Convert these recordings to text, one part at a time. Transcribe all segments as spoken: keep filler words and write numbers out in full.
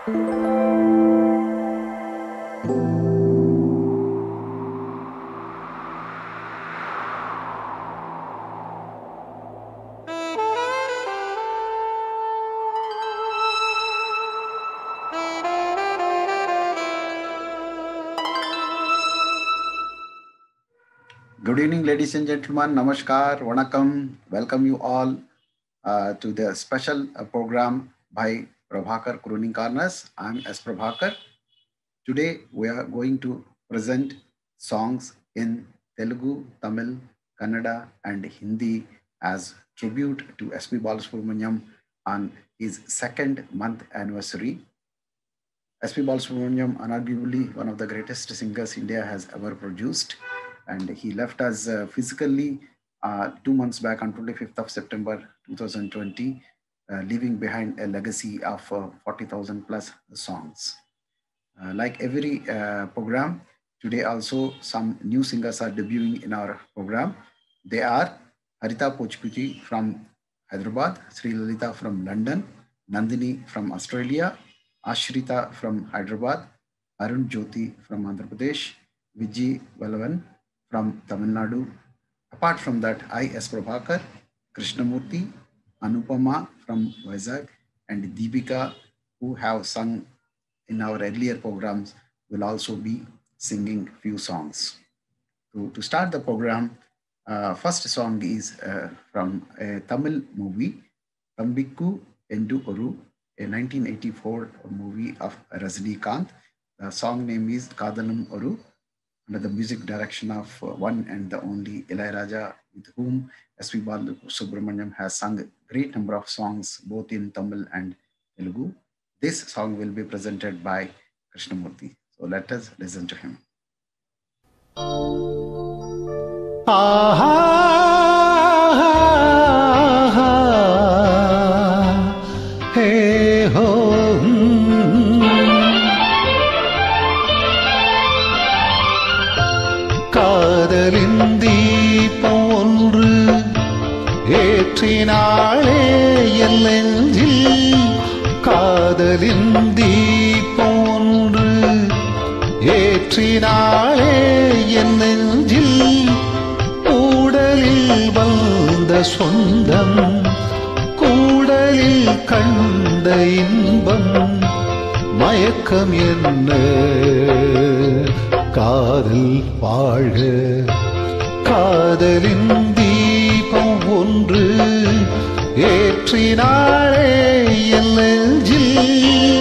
Good evening, ladies and gentlemen. Namaskar, Vanakkam. Welcome you all uh, to the special uh, program by Prabhakar Crooning Corners. I'm S. Prabhakar. Today we are going to present songs in Telugu, Tamil, Kannada and Hindi as tribute to S P Balasubramaniam on his second month anniversary. S P Balasubramaniam, unarguably one of the greatest singers India has ever produced. And he left us uh, physically uh, two months back on twenty-fifth of September two thousand twenty, uh, leaving behind a legacy of uh, forty thousand plus songs. Uh, like every uh, program, today also some new singers are debuting in our program. They are Harita Pochpuchi from Hyderabad, Sri Lalita from London, Nandini from Australia, Ashrita from Hyderabad, Arun Jyoti from Andhra Pradesh, Vijay Valavan from Tamil Nadu. Apart from that, I, S. Prabhakar, Krishnamurthy, Anupama from Vizag, and Deepika, who have sung in our earlier programs, will also be singing few songs. To, to start the program, uh, first song is uh, from a Tamil movie, Thambikku Endu Oru, a nineteen eighty-four movie of Rajinikanth. The song name is Kadalum Oru, under the music direction of uh, one and the only Ilayaraja, with whom S P Balasubramaniam has sung a great number of songs both in Tamil and Telugu. This song will be presented by Krishnamurthy. So let us listen to him. Aha, hey ho. காதலின் தீபம் ஒன்று ஏற்றினாளே என் நெஞ்சில், காதலின் தீபம் ஒன்று ஏற்றினாளே என் நெஞ்சில், கூடலில் வந்த சொந்தம் கூடலில் கண்ட இன்பம் மயக்கம் என்ன, காதல் வாழ்க. காதலின் தீபம் ஒன்று ஏற்றினாளே என் நெஞ்சில்.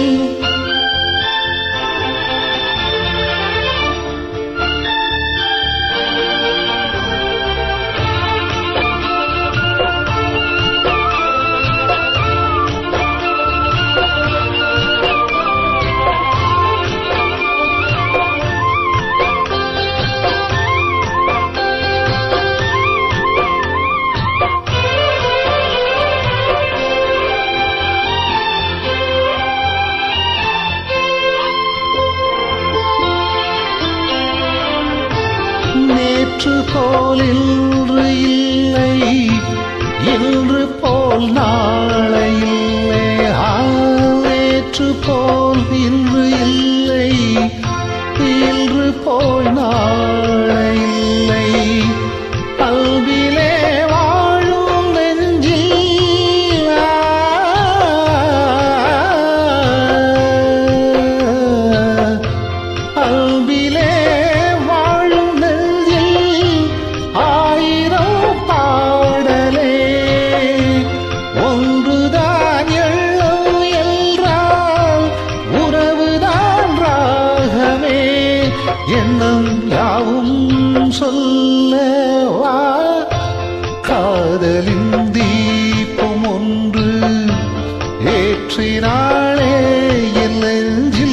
நேற்று போல் இன்று இல்லை, இன்று போல் நாளை இல்லை. நேற்று போல் இன்று இல்லை, இன்று போல் நாளை இல்லை. அல்பிலே வாழும் நெஞ்சில், அல்பிலே எண்ணம் யாவும் சொல்லவா. காதலின் தீபம் ஒன்று ஏற்றினாளே என் நெஞ்சில்.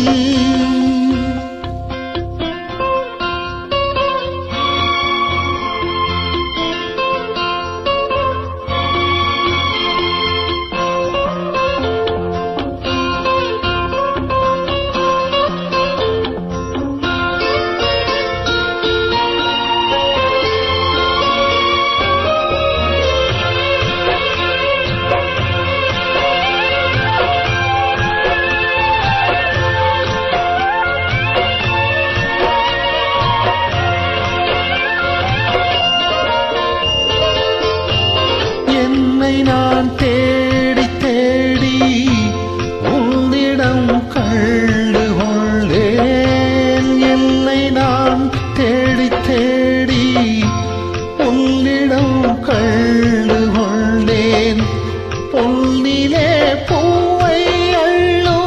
என்னை நான் தேடி தேடி உன்னிடம் கண்டு கொண்டேன். என்னை நான் தேடி தேடி உன்னிடம் கண்டு கொண்டேன். பொன்னிலே பூவை அள்ளோ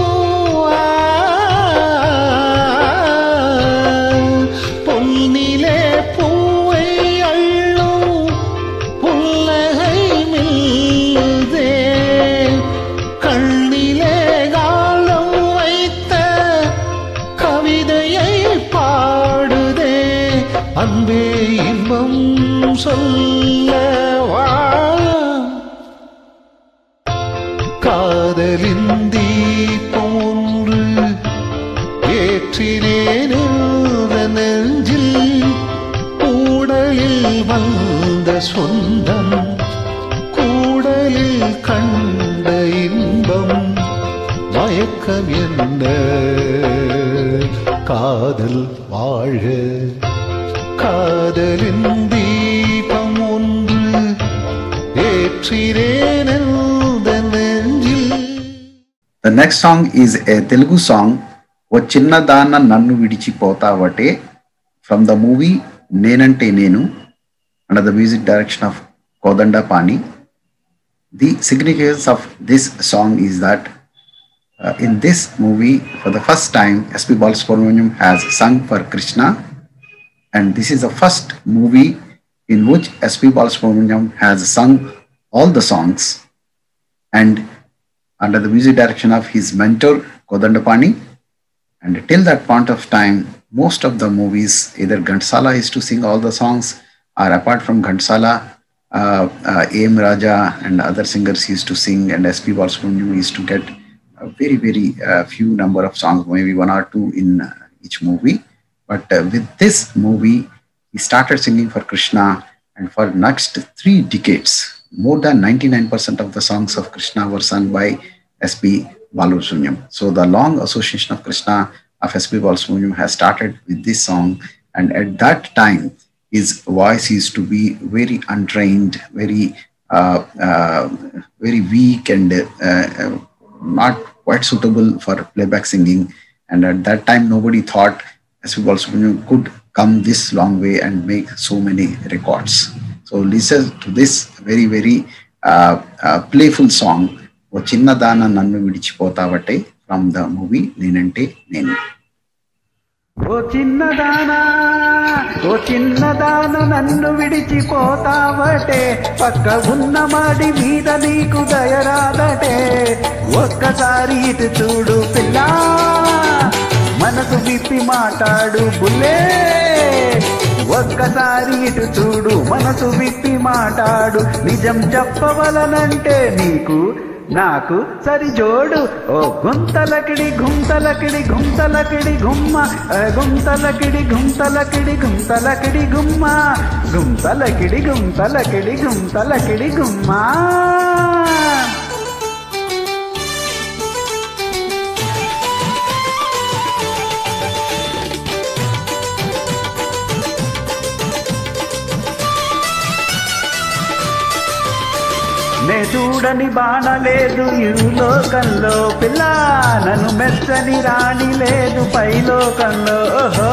பொன்னிலே பூவை அள்ளோ புன்னகை மில்லுதே. கண்ணிலே காலம் வைத்த கவிதையை பாடுதே. அன்பே இன்பம் சொல்லவா காதலின் தீபம் ஒன்று ஏற்றினேன் நெஞ்சில். கூடலில் வந்த சொந்தம் கூடலில் கண்ட இன்பம் மயக்கம் என்ன காதல் வாழ. காதலின் தீபம் ஒன்று ஏற்றினேன் நெஞ்சில். The next song is a Telugu song, O Chinnadana Nannu Vidichipotavate, from the movie Nenante Nenu, under the music direction of Kodandapani. The significance of this song is that uh, in this movie, for the first time, S P Balasubramaniam has sung for Krishna, and this is the first movie in which S P Balasubramaniam has sung all the songs, and under the music direction of his mentor Kodandapani. And till that point of time, most of the movies, either Ghansala used to sing all the songs, or apart from Ghansala, uh, uh, A M Raja and other singers used to sing, and S P Balasubramaniam used to get a very, very uh, few number of songs, maybe one or two in uh, each movie. But uh, with this movie, he started singing for Krishna, and for next three decades, more than ninety-nine percent of the songs of Krishna were sung by S P Balasubramaniam. So the long association of Krishna of S P Balasubramaniam has started with this song, and at that time his voice used to be very untrained, very uh, uh, very weak, and uh, uh, not quite suitable for playback singing. And at that time nobody thought S P Balasubramaniam could come this long way and make so many records. So listen to this very, very uh, uh, playful song, O Chinnadana Nannu Vidichipotavate, from the movie Nenante Nenu. O Chinnadana, O Chinnadana Nannu Vidichipotavate, Pakka unna madi meeda neeku dayaradate. Okkasari itu chudu pilla, మనసు విప్పి మాట్లాడు బుల్లే. ఒక్కసారి ఇటు చూడు మనసు విప్పి మాట్లాడు. నిజం చెప్పవలనంటే నీకు నాకు సరి జోడు. ఓ గుంతలకిడి గుంతలకిడి గుంతలకిడి గుమ్మ, గుంతలకిడి గుంతలకిడి గుంతలకిడి గుమ్మ, గుంతలకిడి గుంతలకిడి గుంతలకిడి గుమ్మ. నే చూడని బాణలేదు ఈ లోకంలో పిల్ల, నన్ను మెచ్చని రాణి లేదు పై లోకంలో. ఓహో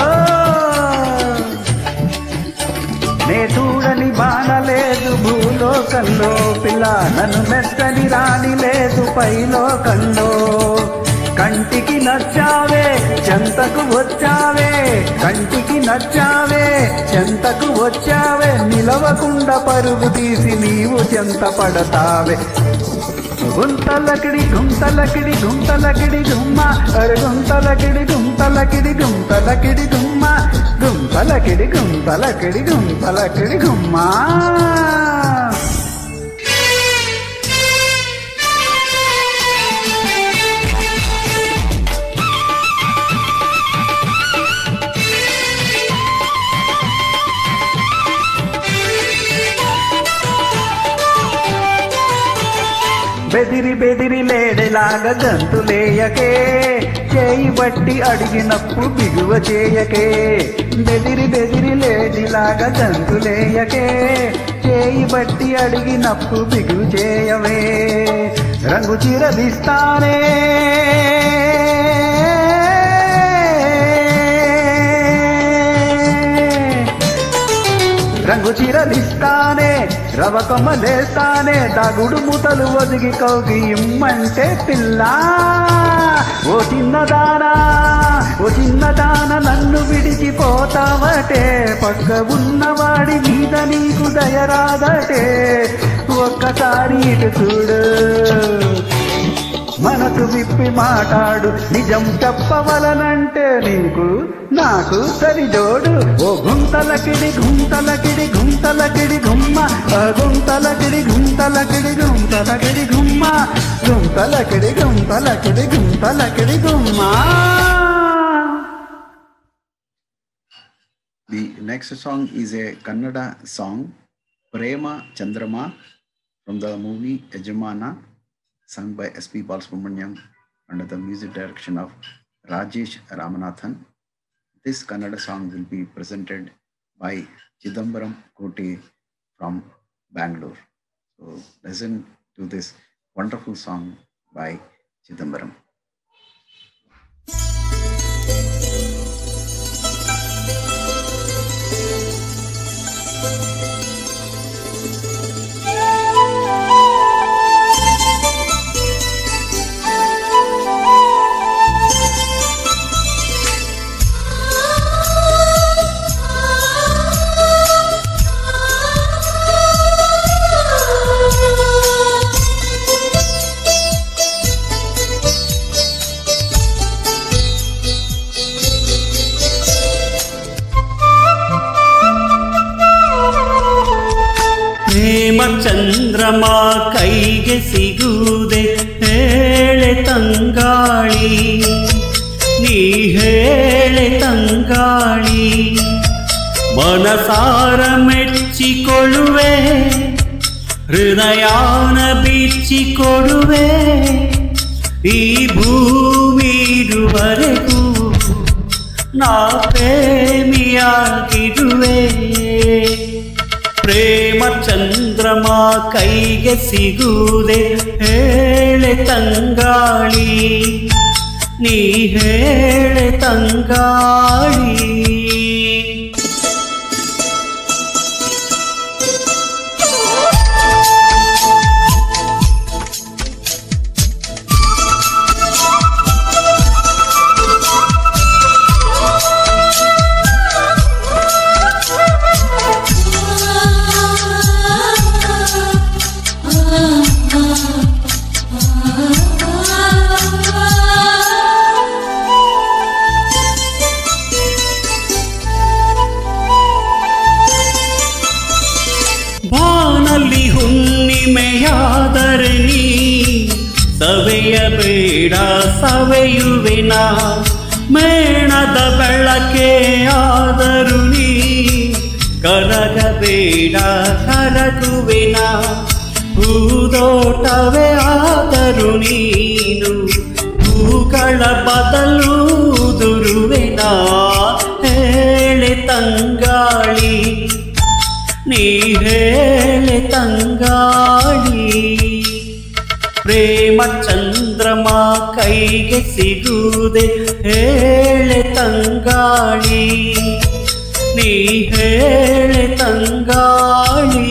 నే చూడని బాణలేదు భూలోకంలో పిల్ల, నన్ను మెచ్చని రాణి లేదు పై లోకంలో. కంటికి నచ్చావే చెంతకు వచ్చావే, కంటికి నచ్చావే చెంతకు వచ్చావే, నిలవకుండా పరుగు తీసి నీవు చెంత పడతావే. గుంతలకిడి గుంతలకిడి గుంతలకిడి గుమ్మ, అరే గుంతలకిడి గుంతలకిడి గుంతలకిడి గుమ్మ, గుంతలకిడి గుంతలకిడి గుంతలకిడి గుమ్మ. బెదిరి బెదిరి లేడేలాగా గంతులేయకే, చేయి బట్టి అడిగినప్పుడు బిగువ చేయకే. బెదిరి బెదిరి లేడిలాగా గంతులేయకే, చేయి బట్టి అడిగినప్పు బిగులు చేయవే రంగు చిరదిస్తానే రంగు చిరదిస్తానే రవ కొమ్మలేస్తానే దాగుడు మూతలు ఒదిగి కౌగి ఇమ్మంటే పిల్ల ఓ చిన్నదానా ఓ చిన్నదాన నన్ను విడిచిపోతావటే పక్క ఉన్నవాడి మీద నీకు దయరాదటే ఒక్కసారి ఇటు చూడు మనసు విప్పి మాట్లాడు నిజం చెప్పవలనంటే నీకు నాకు సరిజోడు ఓ గుంతలకిడి గుంతలకిడి గుంతలకిడి గుమ్మ గుంతలకిడి గుంతలకిడి గుంతలకిడి గుమ్మ గుంతలకిడి గుంతలకిడి గుంతలకిడి గుమ్మ. The next song is a Kannada song, Prema Chandrama, from the movie Yajamana, sung by S P Balasubramaniam under the music direction of Rajesh Ramanathan. This Kannada song will be presented by Chidambaram Kote from Bangalore. So listen to this wonderful song by Chidambaram. ಚಂದ್ರಮ ಕೈಗೆ ಸಿಗುವುದೇ ಹೇಳೆ ತಂಗಾಳಿ ನೀ ಹೇಳೆ ತಂಗಾಳಿ ಮನಸಾರ ಮೆಚ್ಚಿಕೊಳ್ಳುವೆ ಹೃದಯಾನ ಬಿಚ್ಚಿಕೊಡುವೆ ಈ ಭೂಮಿ ಇರುವರೆಗೂ ನಾ ಪ್ರೇಮಿಯಾಗಿರುವೆ ಪ್ರೇಮ ಚಂದ್ರಮ ಕೈಗೆ ಸಿಗುವುದೇ ಹೇಳೆ ತಂಗಾಳಿ ನೀ ಹೇಳೆ ತಂಗಾಳಿ ಹುಣ್ಣಿಮೆಯಾದರೆ ನೀ ಸವೆಯಬೇಡ ಸವೆಯುವೆನ ಮೇಣದ ಬೆಳಕೆ ಆದರೂ ನೀ ಕರಗಬೇಡ ಕರಗುವೆನ ಹೂದೋಟವೇ ಆದರೂ ನೀನು ಹೂಗಳ ಬದಲು ದುರುವೆನ ಹೇಳೆ ತಂಗಾಳಿ ನೀ ಹೇಳೆ ತಂಗಾಳಿ ಪ್ರೇಮ ಚಂದ್ರಮ ಕೈಗೆ ಸಿಗುವುದೇ ಹೇಳೆ ತಂಗಾಳಿ ನೀ ಹೇಳೆ ತಂಗಾಳಿ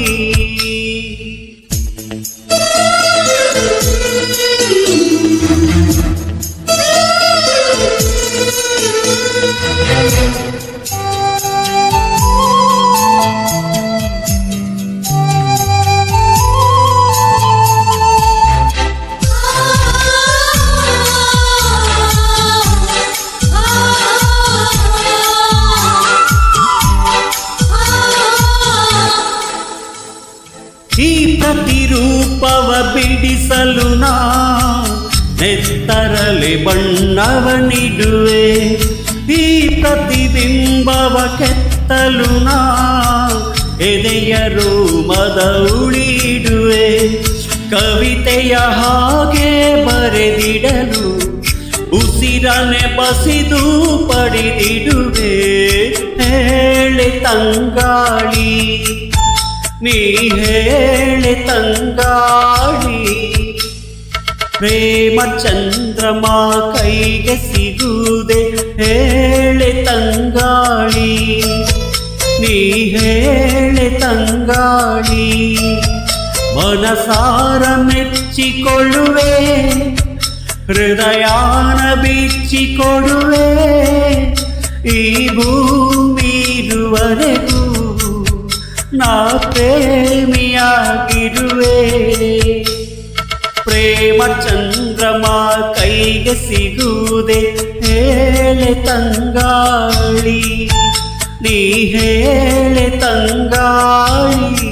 ಈ ಪ್ರತಿರೂಪವ ಬಿಡಿಸಲು ನಾ ನೆತ್ತರಲೆ ಬಣ್ಣವ ನೀಡುವೆ ಈ ಪ್ರತಿಬಿಂಬವ ಕೆತ್ತಲು ನಾ ಎದೆಯ ರೋಮದ ಉಳಿಡುವೆ ಕವಿತೆಯ ಹಾಗೆ ಬರೆದಿಡಲು ಉಸಿರನೆ ಬಸಿದು ಪಡೆದಿಡುವೆ ಹೇಳೆ ತಂಗಾಳಿ ನೀ ಹೇಳೆ ತಂಗಾಳಿ ಪ್ರೇಮ ಚಂದ್ರಮ ಕೈಗೆ ಸಿಗುವುದೇ ಹೇಳೆ ತಂಗಾಳಿ ನೀ ಹೇಳೆ ತಂಗಾಳಿ ಮನಸಾರ ಮೆಚ್ಚಿಕೊಳ್ಳುವೆ ಹೃದಯಾನ ಬಿಚ್ಚಿಕೊಡುವೆ ಈ ಭೂಮಿರುವರೆಗೂ ನಾ ಪ್ರೇಮಿಯಾಗಿರುವೆ ಪ್ರೇಮ ಚಂದ್ರಮ ಕೈಗೆ ಸಿಗುವುದೇ ಹೇಳೆ ತಂಗಾಳಿ ನೀ ಹೇಳೆ ತಂಗಾಳಿ.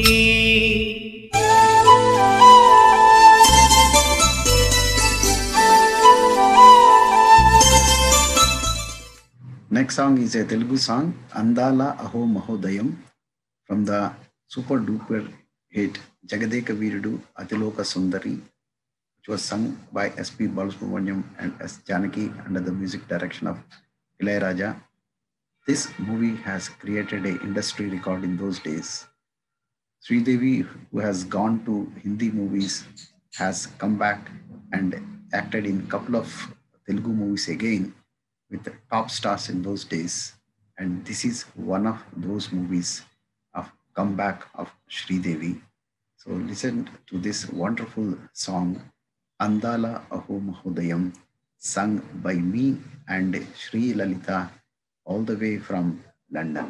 Next song is a Telugu song, Andala Aho Mahodayam, from the super duper hit Jagadeka Veerudu Atiloka Sundari, which was sung by S P Balasubramaniam and S Janaki under the music direction of Ilayaraja. This movie has created an industry record in those days. Sridevi, who has gone to Hindi movies, has come back and acted in a couple of Telugu movies again with the top stars in those days. And this is one of those movies of comeback of Sridevi. So listen to this wonderful song, Andala Aho Mahodayam, sung by me and Sri Lalita, all the way from London.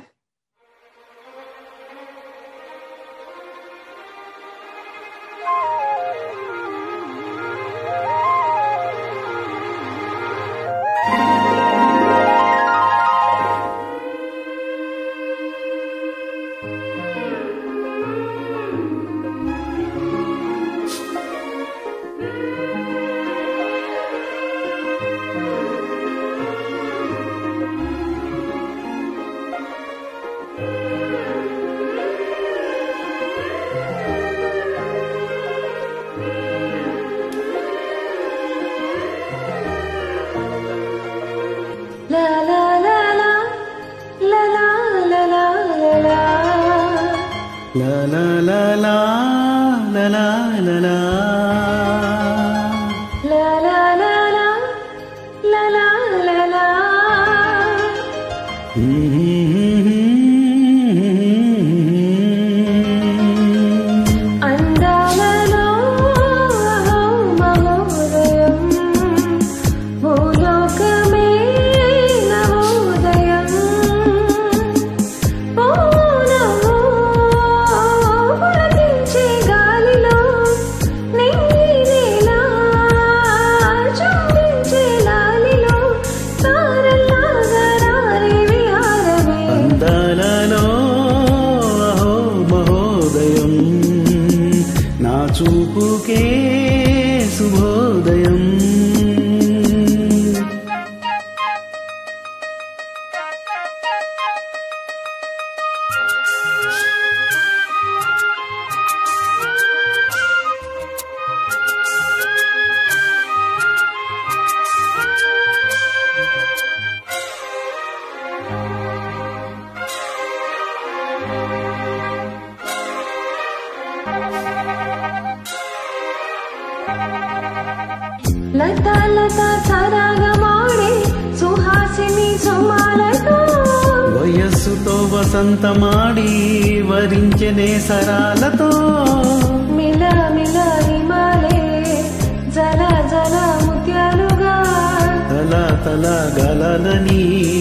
Lata Lata సరాగమాడే Suhasini సుమాలతో వయస్సుతో వసంతమాడి వరించెనే సరాలతో మిల మిల హిమాలే జల జల ముత్యాలుగా తల తల గలలని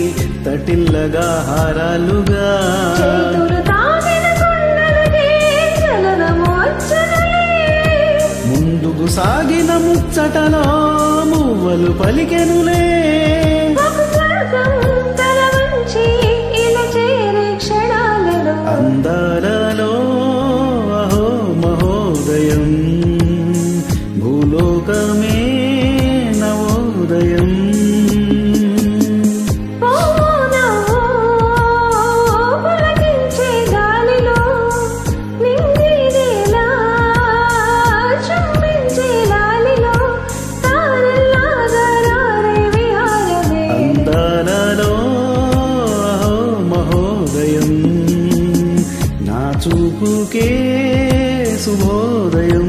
తటిల్లగా హారాలుగా చేతులు తాగిన కొండలకే చలనము వచ్చనులే ముందుకు సాగిన ముచ్చటలో మువ్వలు పలికెనులే తల వంచి ఇలా చేరే క్షణాలలో అందాలలో అహో మహోదయం భూలోకమే నవోదయం చూపుకే శుభోదయం.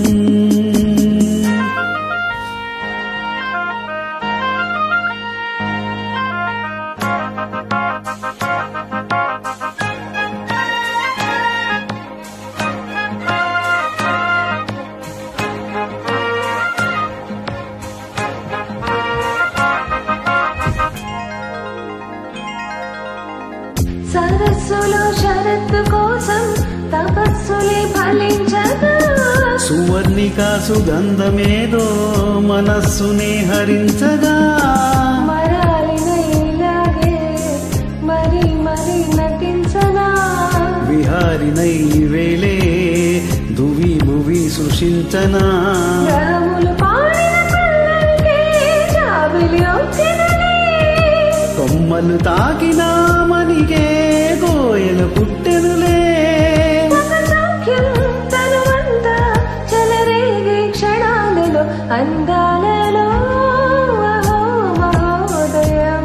సరస్సులో షరత్తు కోసం తపస్సులే ఫలించగా సువర్ణిక సుగంధమేదో మనస్సునే హరించగా మరాలిన ఇలాగే మరి మరి నటించనా విహారినై వేళే దువి భువి సృష్టించనా రాములు పాడిన పల్లవికే జాబిలి వచ్చిననే కొమ్మలు తాకిన మనిగే కోయల పుట్టెనులే ఒక సౌఖ్యం తనువంతా చెలరేగే క్షణాలలో అందాలలో అహో మహోదయం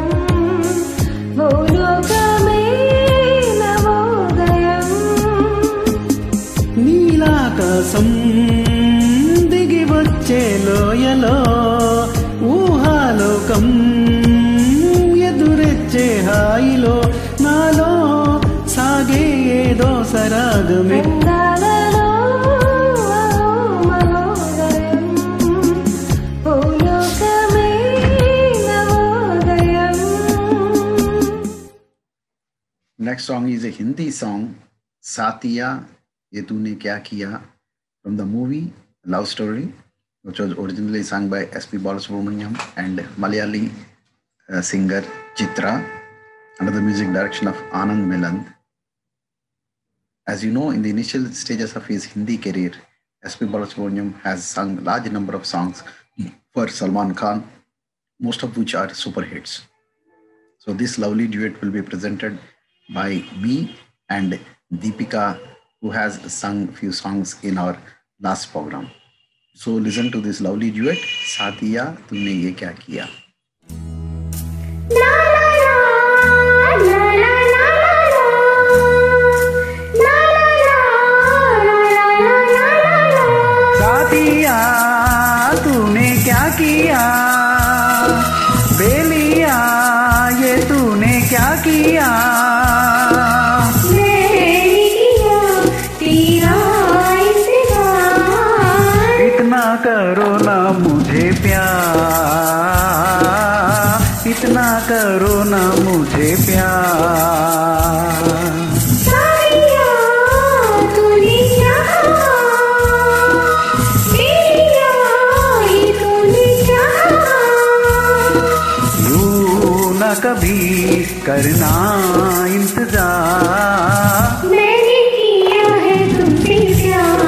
భూలోకమే నవోదయం నీలాకాశం దిగి వచ్చే లోయలో ఊహాలోకం ఎదురెచ్చే హాయిలో నాలో సాగే ఏదో సరాగమే అందాలలో అహో మహోదయం భూలోకమే నవోదయం. Next song is a Hindi song, Sathiya Ye Tune Kya Kiya, from the movie Love Story, which was originally sung by S P Balasubramaniam and Malayali uh, singer Chitra, under the music direction of Anand Milan. As you know, in the initial stages of his Hindi career, S P Balasubramaniam has sung large number of songs for Salman Khan, most of which are super hits. So this lovely duet will be presented by me and Deepika, who has sung few songs in our last program. So listen to this lovely duet, Sathiya Tumne Ye Kya Kiya. La la la la la la la la la la la la. साथिया तूने क्या किया बेलिया ये तूने क्या किया इतना करो ना मुझे प्यार इतना करो ना मुझे प्यार यूं न कभी करना इंतजार मैंने किया है तुमसे प्यार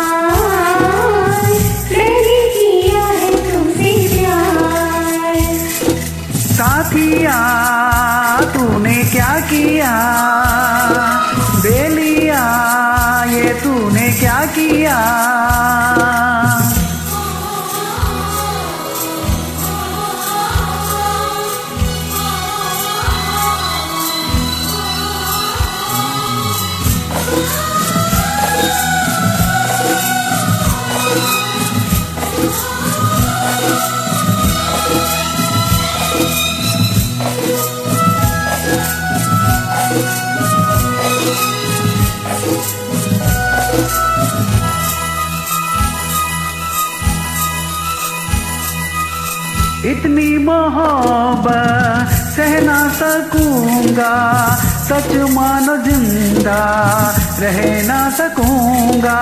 मैंने किया है तुमसे प्यार साथिया तूने क्या किया बेलिया ये तूने क्या किया इतनी मोहब्बत सह ना सकूंगा सच मानो जिंदा रह ना सकूंगा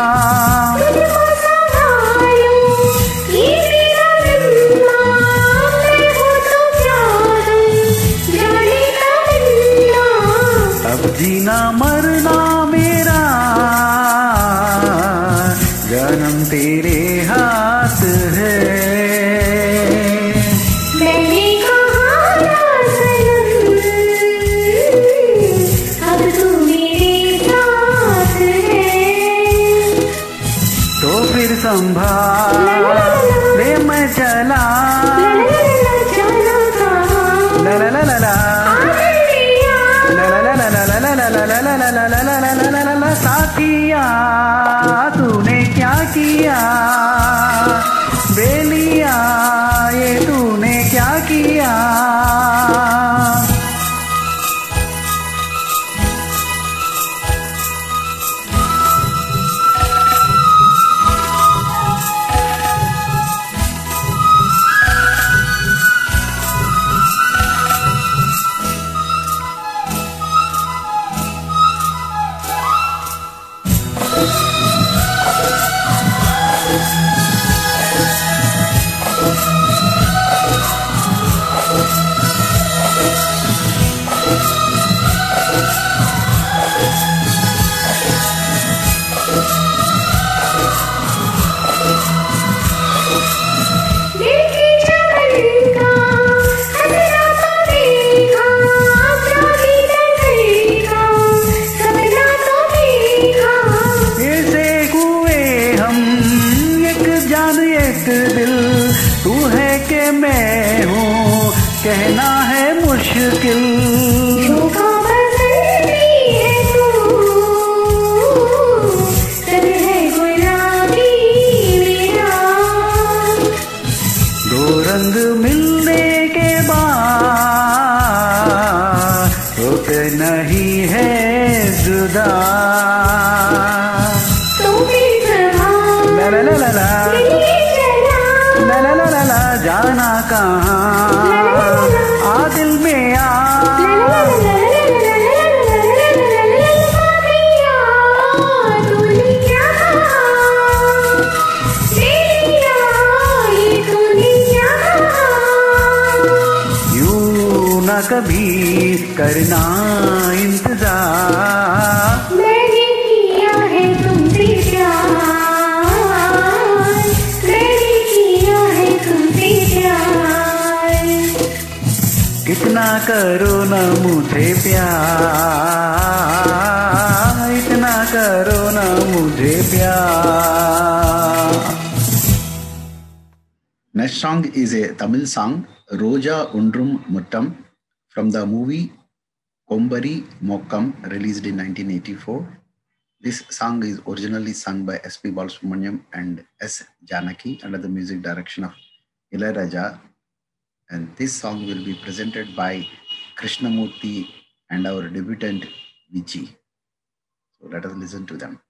अब जीना मरना मेरा जन्म तेरे हाथ है मैंने कहा ना सनम अब तू मेरे साथ है तो फिर संभाल ले मैं चला ला ला ला ला ला साथिया तूने किया बेलिया ये तूने क्या किया कहना है मुश्किल धोखा बदलती है तू सर है गुलाबी मेरा दो रंग मिलने के बाद होते नहीं है जुदा तू भी समा ला ला ला ला ला ला ला ला ला ला जाना कहाँ आ दिल में आ यूं न कभी करना इंतजार मैंने किया है तुमसे प्यार मैंने किया है तुमसे प्यार कितना करो न मुझे प्यार इतना करो न मुझे प्यार Next song is a Tamil song, Roja Undrum Muttam, from the movie Kombari Mokkam, released in nineteen eighty-four. This song is originally sung by S P Balasubramaniam and S. Janaki under the music direction of Ilayaraja. And this song will be presented by Krishnamurthy and our debutant Vijay. So let us listen to them.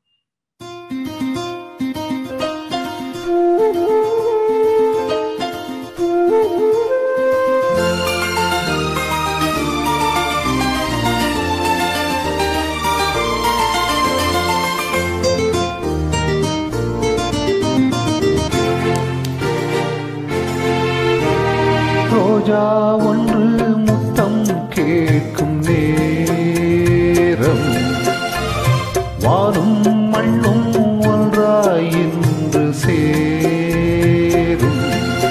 ரோஜா ஒன்று முத்தம் கேட்கும் நேரம் வானும் மண்ணும் ஒன்றாய் இன்று சேரும்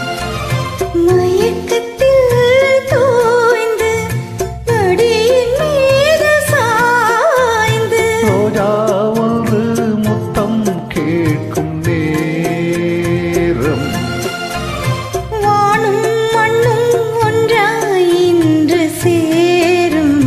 மயக்கத்தில் தோய்ந்து நடியின் மீது சாய்ந்து ரோஜா ஒன்று முத்தம் கேட்கும் நேரம் வானும் மண்ணும் ஒன்றாய் இன்று சேரும்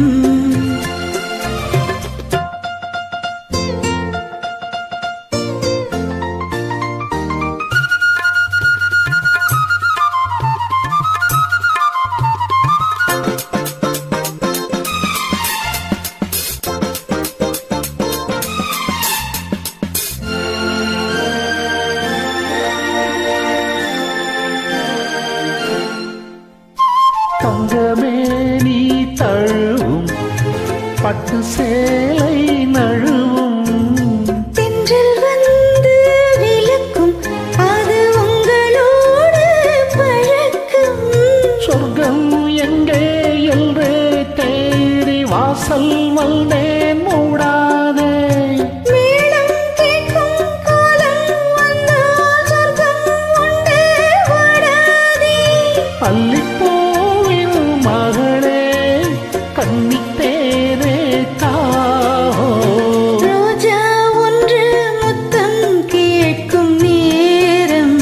தங்கமே நீ தழுவும் பட்டு சேலை நழுவும் தென்றல் வந்து விளக்கும் அது உங்களோடு பழக்கம் சொர்க்கம் எங்கே என்றே தேடி வாசல் வந்தேன் மூடாதே மேளம் கேட்கும் காலம் வந்தால் சொர்க்கம் உண்டே வாடாதே அல்லிப்பூவின் மகளே கன்னித்தேனே தாஹோ ரோஜா ஒன்று முத்தம் கேட்கும் நேரம்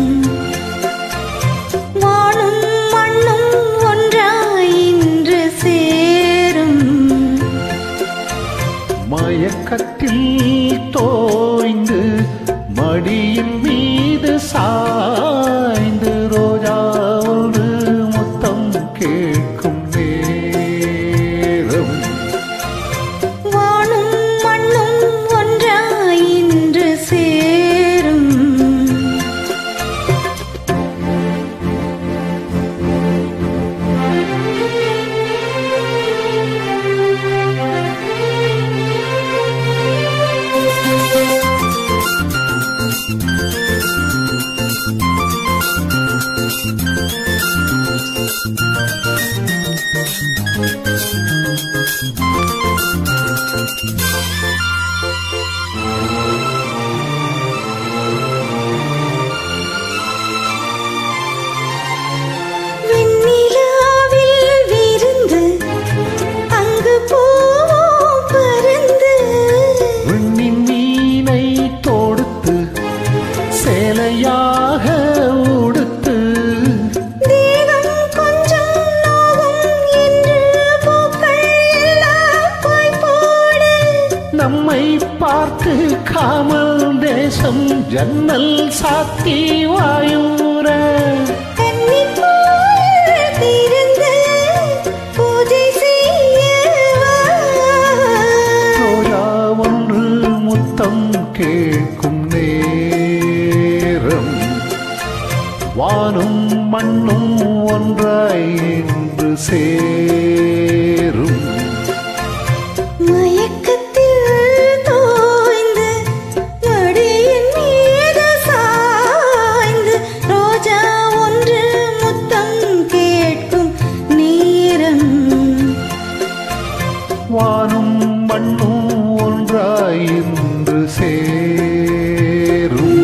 வானும் மண்ணும் ஒன்றாய் இன்று சேரும் மயக்கத்தில் தோய்ந்து மடியின் சாய்ந்து ரோஜா ஒன்று முத்தம் கேட்கும் நேரம். வானும் மண்ணும் ஒன்றாய் இன்று சேரும். வெண்ணிலாவில் விருந்து அங்கு போவோம் பருந்து. விண்ணின் மீனை தொடுத்து சேலையாக உடுத்து தேகம் கொஞ்சம் நோவும் என்று பூக்கள் எல்லாம் போய் போடு. நம்மை பார்த்து காமல் தேசம் ஜன்னல் சாத்தி வாயூர. கன்னிப் போல் திறந்து பூஜை செய்யவா. ரோஜா ஒன்று முத்தம் கேட்கும் நேரம். வானும் மண்ணும் ஒன்றாய் என்று சேரும். மயக்கத்தில் தோய்ந்து மடியின் மீது சாய்ந்து ரோஜா ஒன்று முத்தம் கேட்கும் நேரம். வானும் மண்ணும் ஒன்றாய் என்று சேரும்.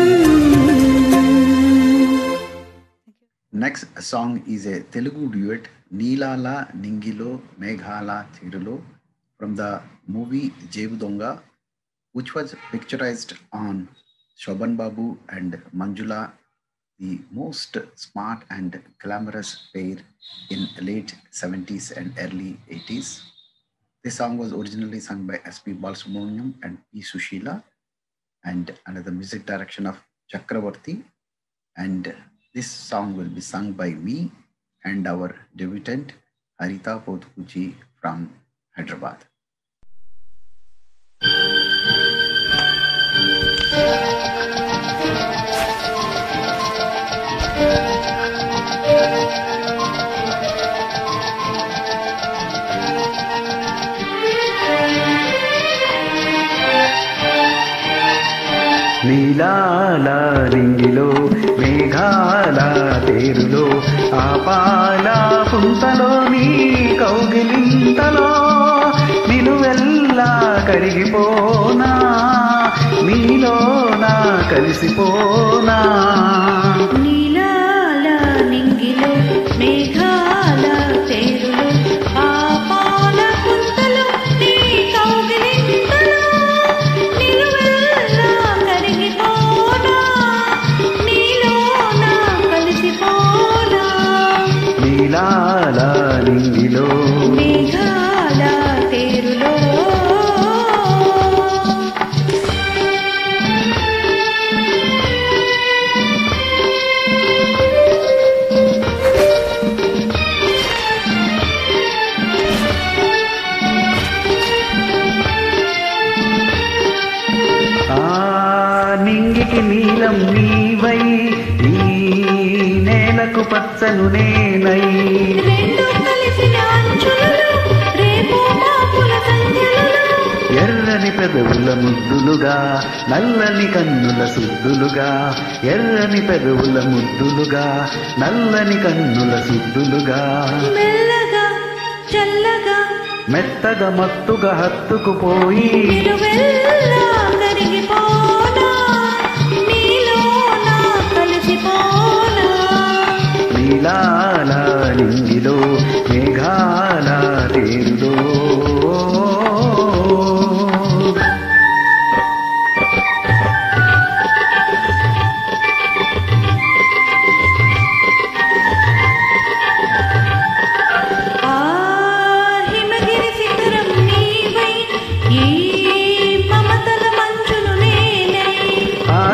Next song is a Telugu duet, Neelala Ningilo Meghala Thirulo, from the movie Jevudonga, which was picturized on Shobhan Babu and Manjula, the most smart and glamorous pair in late seventies and early eighties. This song was originally sung by S P Balasubramaniam and P. Sushila, and under the music direction of Chakravarti. And this song will be sung by me and our debutant Harita Pothukuchi from Hyderabad. నీలాల రింగిలో మేఘాల తేరులో ఆపాల పుంతలో నీ కౌగిలింతలో నిలువెల్లా కరిగిపోనా నీలో నా కలిసిపోనా. నీలాల నింగిలో మేఘాల తేరులో ఆపాల పుంతలో నీ కౌగిలింతలో నిలువెల్లా కరిగిపోనా నీలో నా కలిసిపోనా. నీలాల రింగిలో మేఘాల తేరులో నింగికి నీలం నీవై నీ నేలకు పచ్చను నేనై రెండు కలిసిన అంచులలో రేపు మాపుల సంధ్యలలో ఎర్రని పెదవుల ముద్దులుగా నల్లని కన్నుల సుద్దులుగా ఎర్రని పెదవుల ముద్దులుగా నల్లని కన్నుల సుద్దులుగా మెల్లగా చల్లగా మెత్తగా మత్తుగా హత్తుకుపోయి నిలువెల్లా కరిగిపోనా నీలో నా కలిసిపోనా. నీలాల రింగిలో మేఘాల తేరులో హిమగిరి శిఖరం నీవై ఈ మమతల మంచును నేనే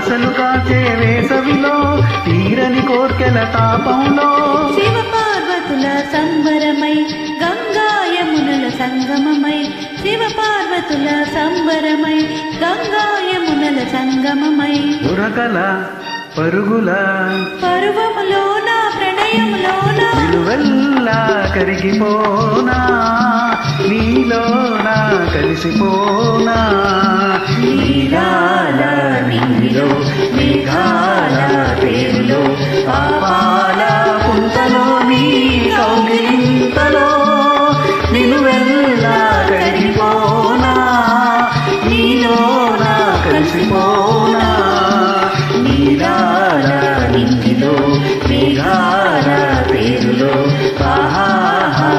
ఆశలు కాచే వేసవిలో తీరని కోర్కెల తాపంలో శివ పార్వతుల సంబరమై గంగా యమునల సంగమమై శివ పార్వతుల సంబరమై గంగా యమునల సంగమమై ఉరకల పరుగుల పర్వములోన ప్రణయములోన విలువెల్లా కరిగిపోనా నీలోనా కలిసిపోనా నీలాల నీలో మేఘాల పేరులో పాపాల పుంతలో నీ కౌగిలింతలో నిలువెల్లా కరిగిపోనా నీలోనా కలిసిపోనా నీలాల నీలో మేఘాల పేరులో ఆహా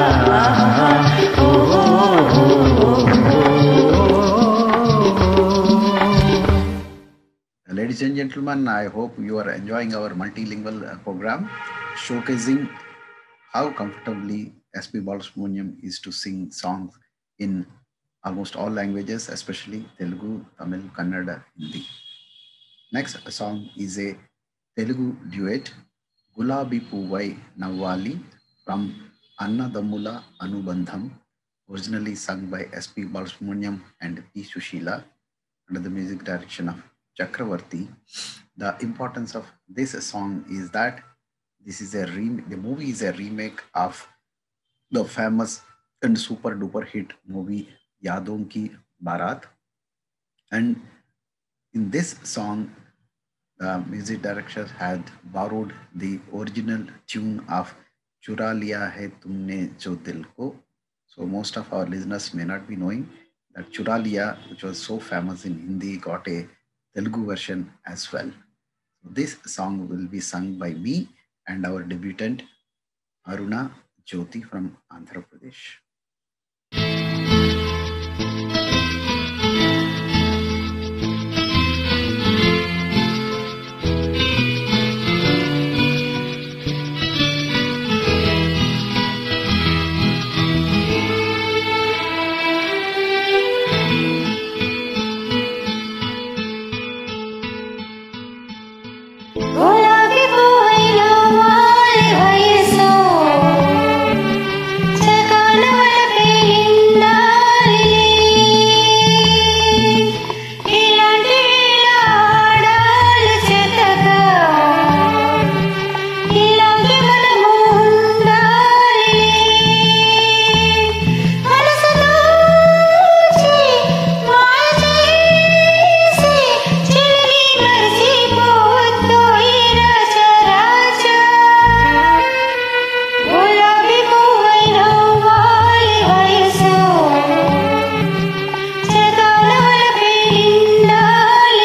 Ladies and gentlemen, I hope you are enjoying our multilingual uh, program showcasing how comfortably S P Balasubramaniam is to sing songs in almost all languages, especially Telugu, Tamil, Kannada, Hindi. Next song is a Telugu duet, Gulabi Puvai Navvali from Annadammula Anubandham, originally sung by S P Balasubramaniam and P. Sushila under the music direction of Chakravarti. The importance of this song is that this is a rem- the movie is a remake of the famous and super duper hit movie Yadon Ki Barat, and in this song the music director had borrowed the original tune of Chura Liya Hai Tumne Jo Dil Ko. So most of our listeners may not be knowing that Chura Liya, which was so famous in Hindi, got a Telugu version as well. This song will be sung by me and our debutant Aruna Jyoti from Andhra Pradesh. గులాబీ పువ్వైన వారి వయసు సకాల వలపే నిండాలి ఇలాంటి వేళ ఆడాలి చేతగా ఇలాంటి మనము ఉండాలి మనసు దోచి మాయ చేసి చిలికి మరిచిపోవద్దు ఈ రాజరాజ గులాబీ పువ్వైన వారి వయసు సకాల వలపే నిండాలి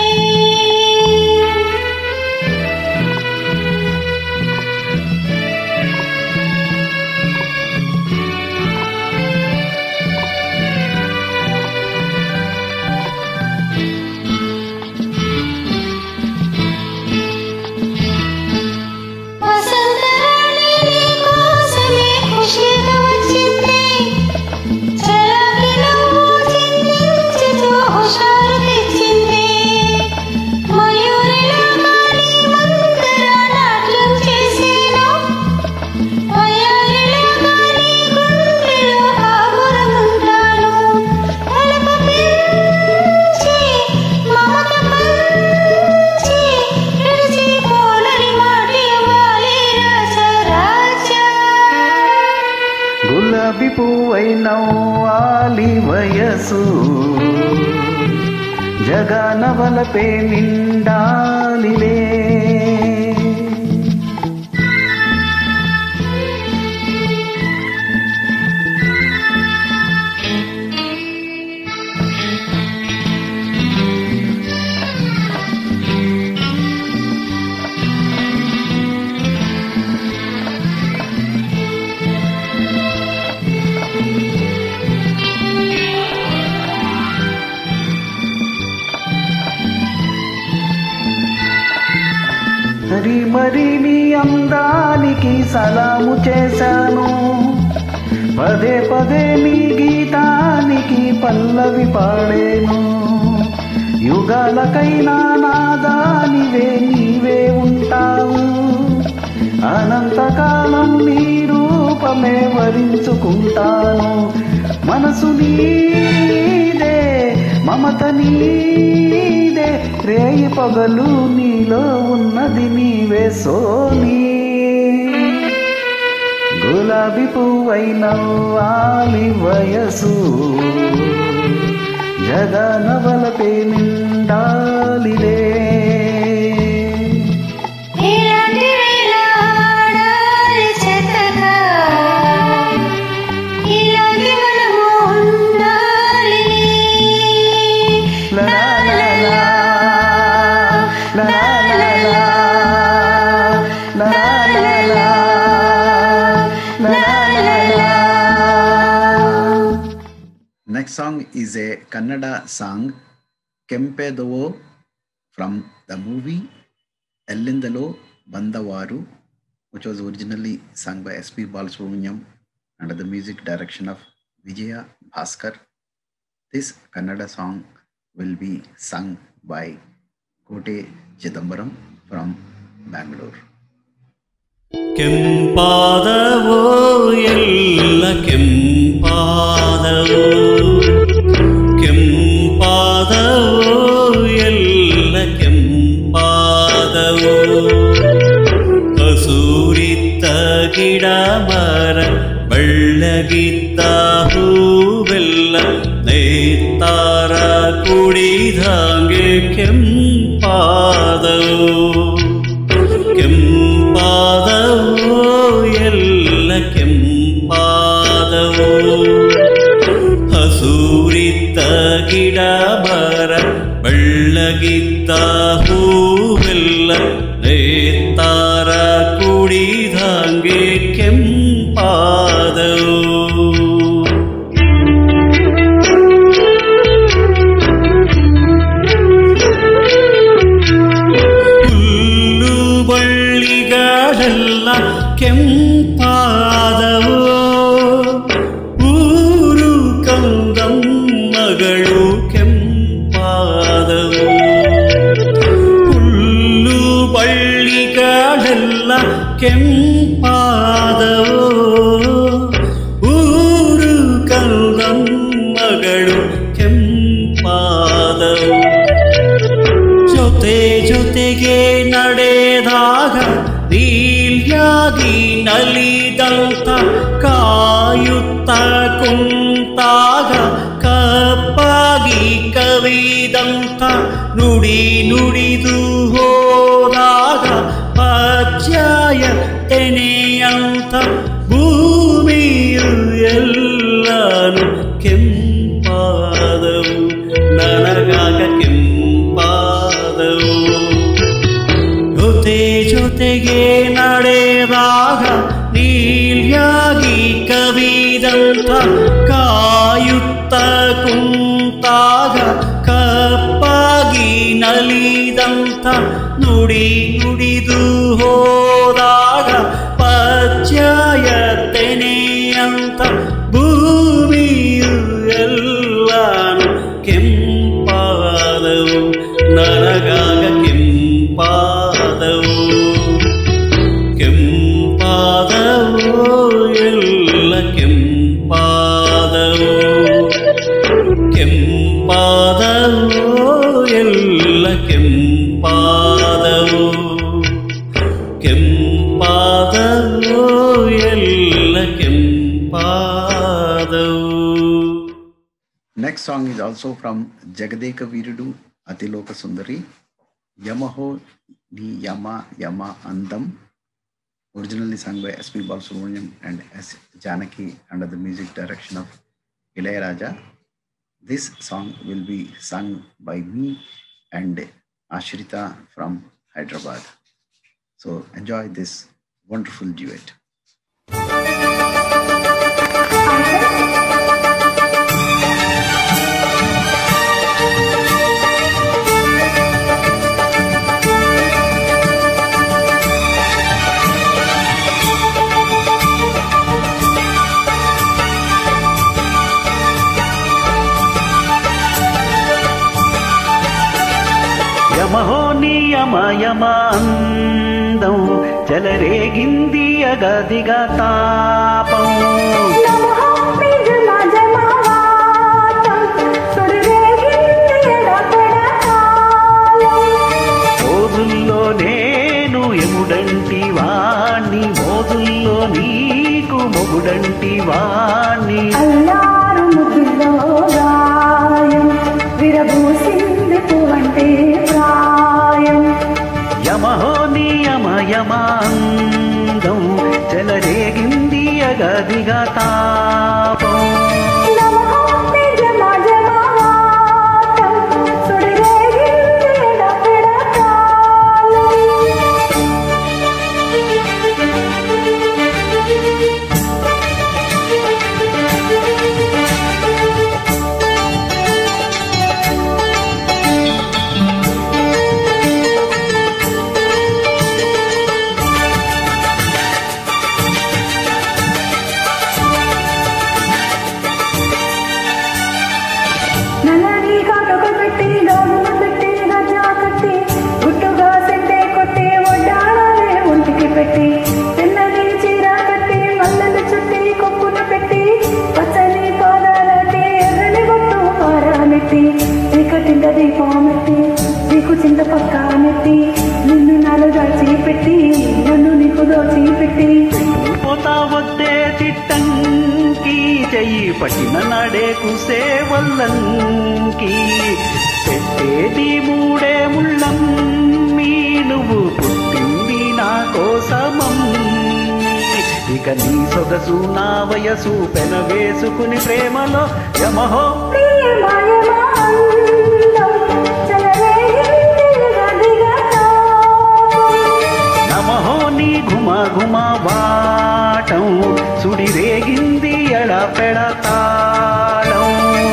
వసంతరాణి నీకోసమే ఖుషీగా వచ్చింది చలాకి నవ్వు చిందించుతూ హుషారు తెచ్చింది మయూరిలాగా నీ ముందర నాట్యం చేసేను వయ్యారిలాగా నీ గుండెలో కాపురముంటాను తలప పెంచి మమత పంచి విడిచిపోనని మాట ఇవ్వాలి రాజరాజా గులాబీ పువ్వై నవ్వాలి వయసు జగాన వలపే నిండాలిలే మరి మరి నీ అందానికి సలాము చేశాను పదే పదే నీ గీతానికి పల్లవి పాడేను యుగాలకైనా నాదా ఉన్నంతకాలం నీ రూపమే వరించుకుంటాను. మనసు నీదే, మమత నీదే, రేయి పగలు నీలో ఉన్నది నీవే సోనీ. గులాబీ పువ్వై నవ్వాలి వయసు, జగనవలపే నిండాలిలే. Next song is a Kannada song, Kempedovo, from the movie Ellindalo Bandavaru, which was originally sung by S P Balasubramaniam under the music direction of Vijaya Bhaskar. This Kannada song will be sung by Kote Chidambaram from Bangalore. ಕೆಂಪಾದವೋ ಎಲ್ಲ ಕೆಂಪಾದವೋ, ಕೆಂಪಾದವೋ ಎಲ್ಲ ಕೆಂಪಾದವೋ, ಹಸೂರಿದ್ದ ಗಿಡ ಮರ ಬಳ್ಳಗಿದ್ದ ಹೂವೆಲ್ಲ ನೇತಾರ ಕುಡಿದಂಗೆ ಕೆಂಪಾದವೋ. ಕೆಂಪಾದವೋ ಎಲ್ಲ ಕೆಂಪಾದವೋ, ಹಸೂರಿದ್ದ ಗಿಡ ಮರ ಬಳ್ಳಗಿದ್ದ ಹೂವೆಲ್ಲ ನೇತಾರ ಕುಡಿದಂಗೆ ಕೆಂಪಾದವೋ. ಕೆಂಪಾದವೋ, ಊರು ಕಂದಮ್ಮಗಳು ಕೆಂಪಾದವೋ, ಹುಲ್ಲು ಬಳ್ಳಿಗಳೆಲ್ಲ ಕೆಂಪಾದವೋ, ಊರು ಕಂದಮ್ಮಗಳು ಕೆಂಪಾದವೋ. ಜೊತೆ ಜೊತೆಗೆ ನಡೆದಾಗ ನೀಲ್ಯಾಗಿ ನಲಿದಂತ, ಕಾಯುತ್ತ ಕುಂತಾಗ ಕಪ್ಪಾಗಿ ಕವಿದಂತ, ನುಡಿ ನುಡಿದು ಹೋದಾಗ ಪರ್ಯಾಯ ತೆನೆಯಂತ, ಭೂಮಿಯು ಎಲ್ಲಾನು ಕೆಂಪಾದವು, ನನಗಾಗ ಕೆಂಪಾದವು. ಜೊತೆ ಜೊತೆಗೆ ನಡೆದಾಗ ನೀಲ್ಯಾಗಿ ಕವಿದಂತ, ಕಾಯುತ್ತ ಕುಂತಾಗ ಕಪ್ಪಾಗಿ ನಲಿದಂತ, ನುಡಿ ನುಡಿದು ಹೋದಾಗ ಪರ್ಯಾಯ ತೆನೆಯಂತ, ಭೂಮಿಯು ಎಲ್ಲಾನು ಕೆಂಪಾದವು, ನನಗಾಗ ಕೆಂಪಾದವು. ಕೆಂಪಾದವೋ ಎಲ್ಲ ಕೆಂಪಾದವೋ, ಕೆಂಪಾದವೋ ಎಲ್ಲ ಕೆಂಪಾದವೋ, ಕೆಂಪಾದವೋ ಎಲ್ಲ ಕೆಂಪಾದವೋ. Next song is also from Jagadeka Virudu Atiloka Sundari, Yamaho Ni Yama Yama Andam, originally sung by S P Balasubramaniam and S. Janaki under the music direction of Ilayaraja. This song will be sung by me and Ashrita from Hyderabad. So enjoy this wonderful duet. యమహో నియమ యమ అందం, చెలరేగింది అగదిగా తాపం. మోజుల్లో నేను ఎముడంటి వాణ్ణి, మోజుల్లో నీకు మొగుడంటి వాణ్ణి. అల్లారు ముద్దులో గాయం విరబూసింది పువ్వంటే ప్రాయం. యమహో నియమ యమాందం చెలరేగింది అగదిగా తాపం. చింత పక్క నెట్టి నిన్ను నాలో దాచి పెట్టి నన్ను నీకు దోచి పెట్టి పోతా వద్దే చిట్టంకి చెయ్యి పట్టిన నాడే కుసే వల్లంకి. పెట్టేది మూడే ముళ్ళం మీ నువ్వు పుట్టింది నా కోసమం. ఇక నీ సొగసు నా వయసు పెన వేసుకుని ప్రేమలో యమహో నమహో నీ ఘుమ ఘుమ వాటం సుడి రేగింది ఎడ పెడతాళం.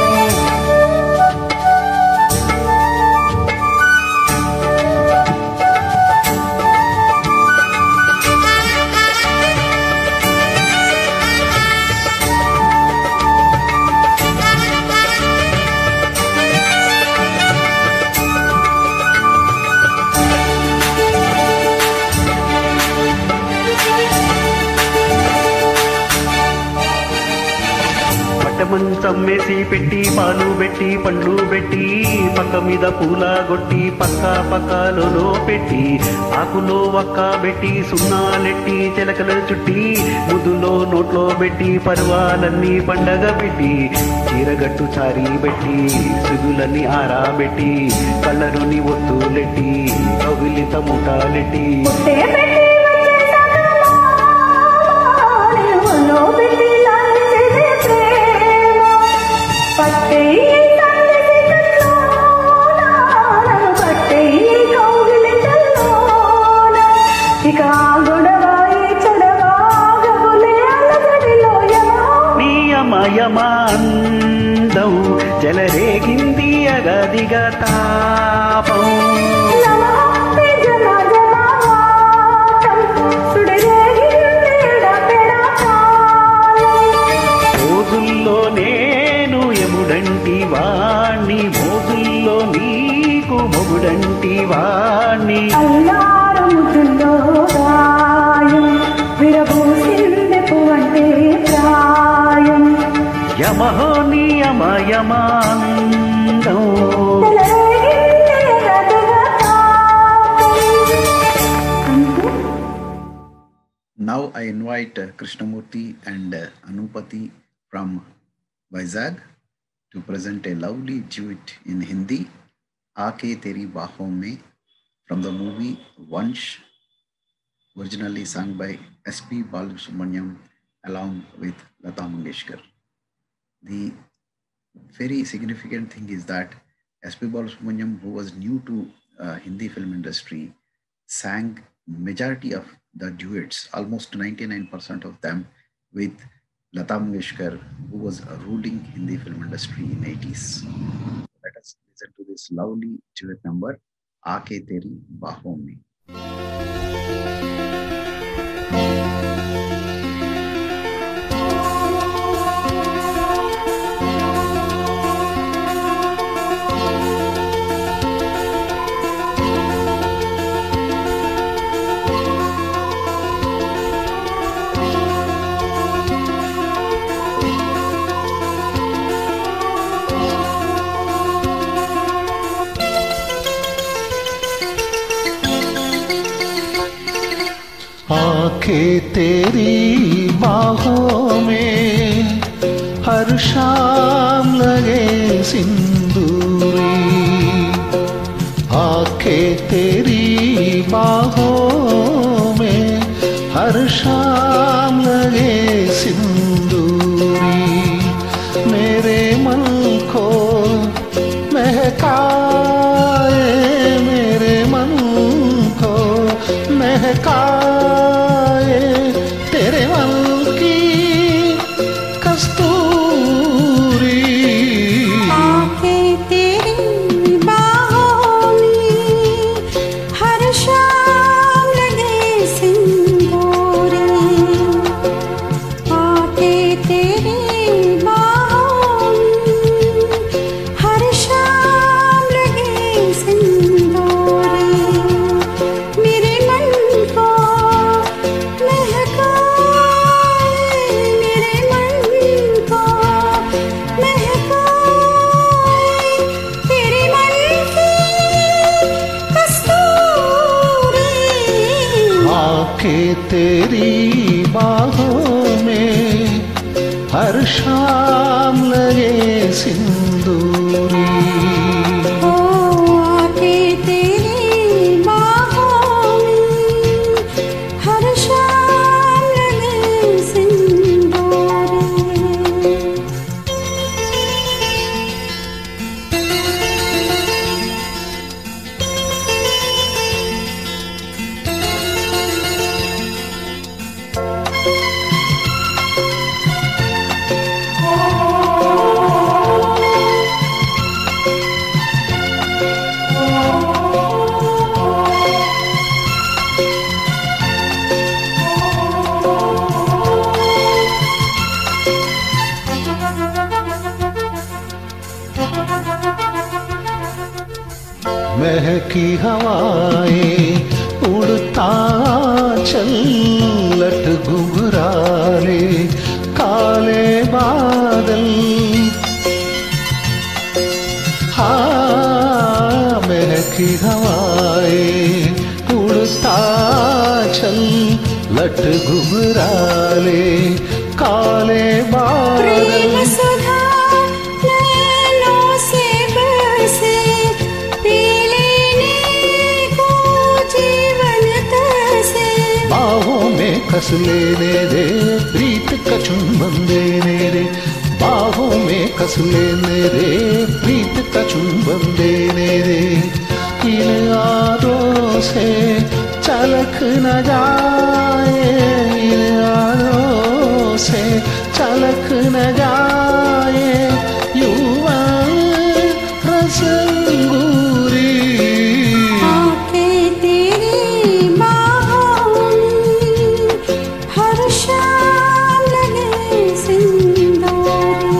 మంచం వేసి పెట్టి పాలు పెట్టి పండ్లు పెట్టి పక్క మీద పూల గొట్టి పక్క పక్కలో పెట్టి ఆకులో ఒక్క పెట్టి సున్నాలెట్టి చిలకలు చుట్టి ముద్దులో నోట్లో పెట్టి పర్వాలన్నీ పండగ పెట్టి చీరగట్టు చారి పెట్టి సిగులన్నీ ఆరాబెట్టి కళ్ళరుని ఒత్తులెట్టి కవిలిత ముఠాలెట్టి యమాందం చెలరేగింది అగదిగా తాపం. మోజుల్లో నేను ఎముడంటి వాణ్ణి, మోజుల్లో నీకు మొగుడంటి వాణ్ణి. అల్లారు ముద్దుల్లో గాయం విరబూసింది పువ్వంటే ప్రాయం. యమహో నియమ యమాందం. Now I invite uh, Krishnamurti and uh, Anupati from Vizag to present a lovely duet in Hindi, Aake Teri Baahon Mein, from the movie Vansh, originally sung by S P Balasubramaniam along with Lata Mangeshkar. The very significant thing is that S P Balasubramaniam, who was new to uh, Hindi film industry, sang majority of the duets, almost ninety-nine percent of them, with Lata Mangeshkar, who was ruling Hindi film industry in eighties. Let us listen to this lovely duet number, Aake Teri Baahon Mein. आके तेरी बाहों में हर शाम लगे सिंदूरी, आके तेरी बाहों में हर शाम लगे सिंदूरी, मेरे मन को महकाए, मेरे मन को महकाए तेरे मन की कस्तूरी। आके तेरी बाहों में हर शाम लगे सिंदूरी, आके तेरी बाहों में हर शाम लगे सिंदूरी, मेरे मन को महकाए, मेरे मन को महकाए तेरे मन की कस्तूरी। आके तेरी बाहों में हर शाम लगे सिंदूरी। ओ आके तेरी बाहों में हर शाम लगे सिंदूरी। महकी हवाएं उड़ता चल, लट घुघराले काले बादल, हाँ महकी हवाएं उड़ता चल, लट घुघराले काले प्रेम बादल, सुधा नैनों से बरसे, पी लेने को जीवन तरसे। बाहों में कस लेने दे, प्रीत का चुंबन देने दे, बाहों में कस लेने दे, प्रीत का चुंबन देने दे, इन यादों से चलक न जाए, इन यादों से चलक न जाए युवन रसंगूरी। आके तेरी बाहों में हर शाम लगे सिंदूरी,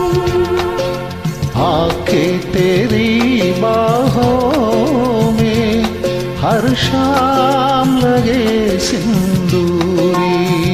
आके तेरी बाहों में हर शाम लगे सिंदूरी।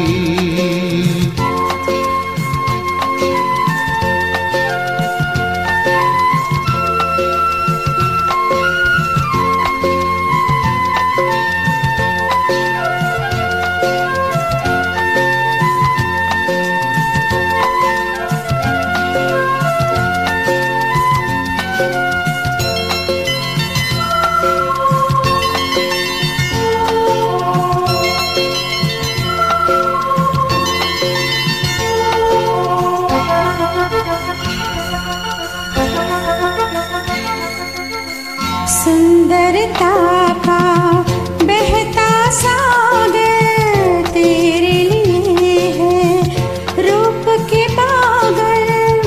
सुंदरता का बहता सागर तेरे लिए है, रूप के पागल।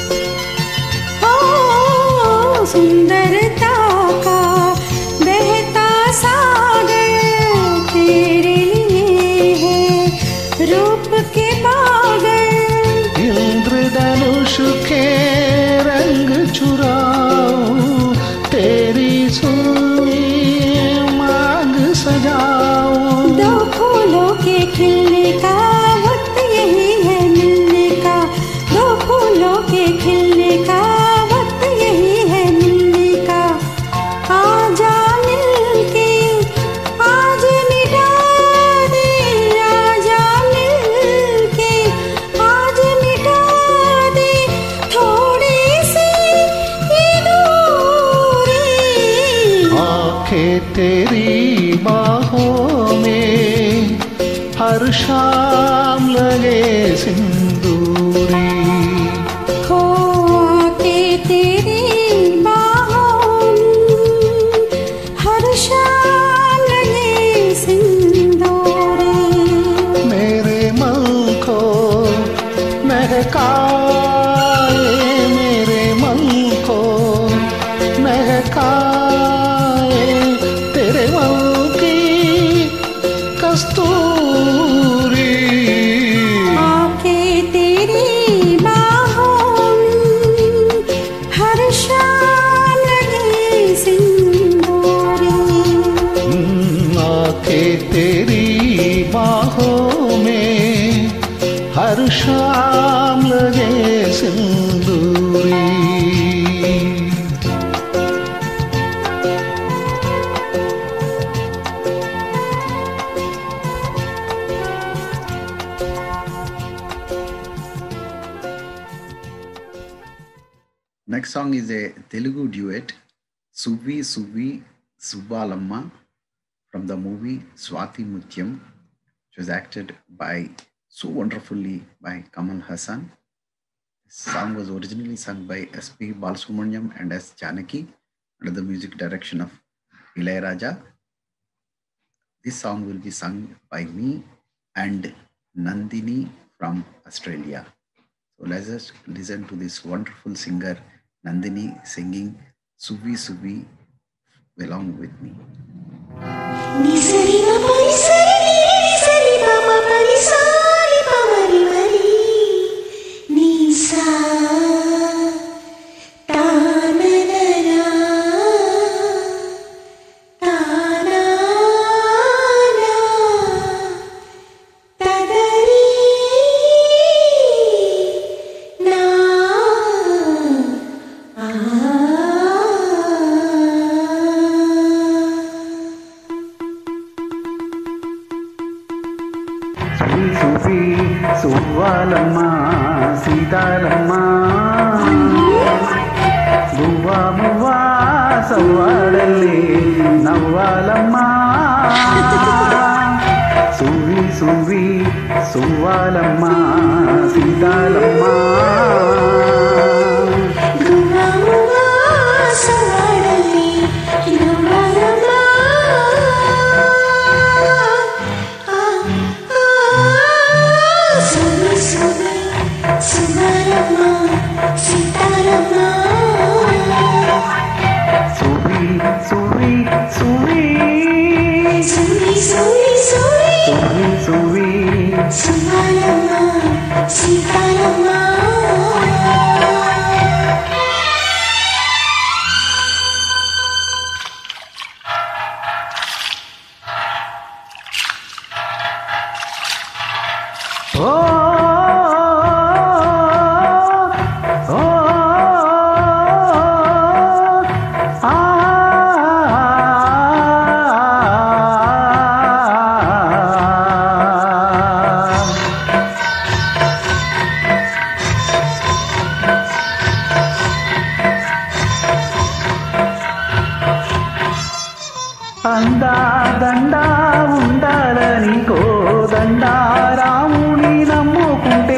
हो सुंदरता का बहता सागर तेरे लिए है, रूप के पागल। इंद्रधनुष के रंग चुराऊं, तेरी सुनी शाम लगे सिंदूरी हो आके तेरी बाहों में हर शाम लगे सिंदूरी मेरे मन को महकाए मेरे मन को महकाए तेरे मन की कस्तूरी आके तेरी बाहों में हर शाम लगे सिंदूरी आके तेरी बाहों में हर शाम लगे सिंदूरी Next song is a Telugu duet, Suvi Suvi Subbalamma, from the movie Swati Mutyam, which was acted by so wonderfully by Kamal Hassan. This song was originally sung by S P Balasubramaniam and S Janaki under the music direction of Ilayaraja. This song will be sung by me and Nandini from Australia. So let's just listen to this wonderful singer Nandini singing Suvi Suvi along with me. Ni sari ma pa ni sari ni ni sari pa ma pa ni sari pa ma ri ma ri ni sa ta na na na ta na na ta da ri na ah సువి సువి సువ్వాలమ్మ సీతాలమ్మ బువ్వ బువ్వ సవ్వాడల్లి నవ్వాలమ్మ సువి సువి సువ్వాలమ్మ సీతాలమ్మ గువ్వా గువ్వా సవాడల్లి నవ్వాలమ్మా ఆ ఆ సువి సువి సువ్వాలమ్మా సీతాలమ్మా సువి సువి సువి సువి సువి సువి సువి సువి సువ్వాలమ్మా సీతాలమ్మా ఓ ఓ ఆ అందా దండా ఉండాలని కోదండా రాముని నమ్ముకుంటే